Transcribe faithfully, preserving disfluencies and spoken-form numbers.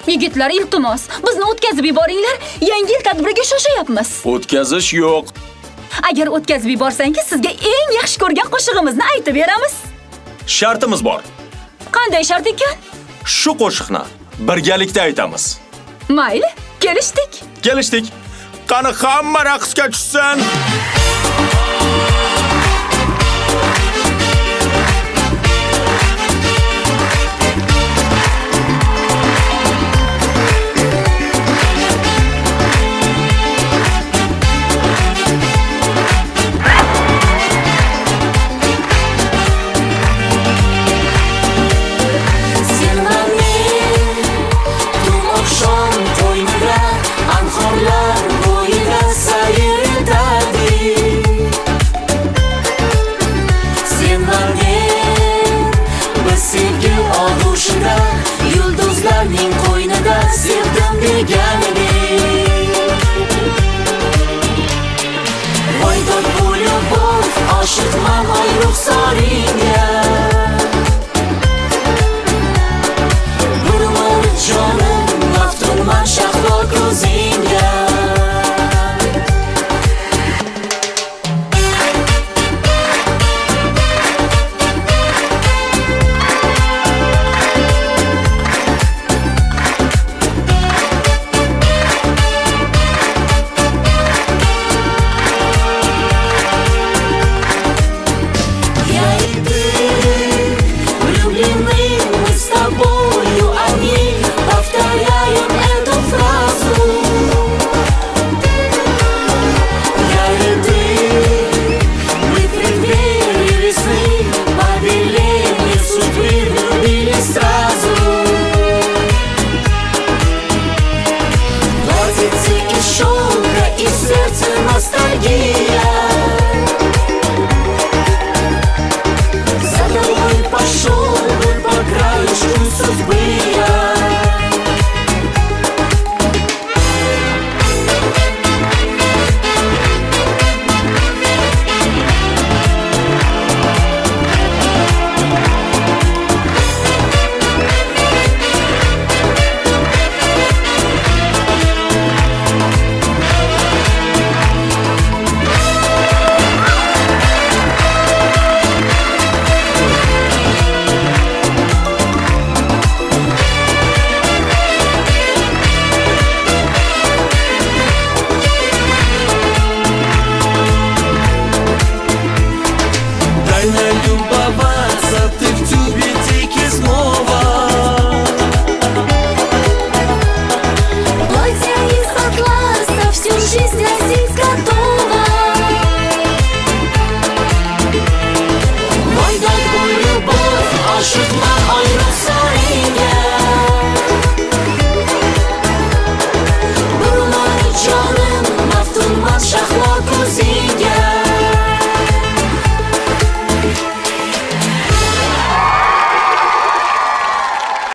Yigitlar, iltimos, bizni o'tkazib yuboringlar. Yangi yil tadbiriga shoshayapmiz. O'tkazish yo'q. Agar o'tkazib yuborsangiz, sizga eng yaxshi ko'rgan qo'shig'imizni aytib beramiz. Shartimiz bor. Qanday shart ekan? Shu qo'shiqni birgalikda aytamiz. Mayli, kelishdik. Kelishdik. Qani hamma raqsga tushsin. Yulduzlarning qo'ynida sevdim deganidek. Voydod bo'lib bo'l, oshiqman oy ruxsoringga. Bir umr jonim, maftunman shahlo ko'zingga.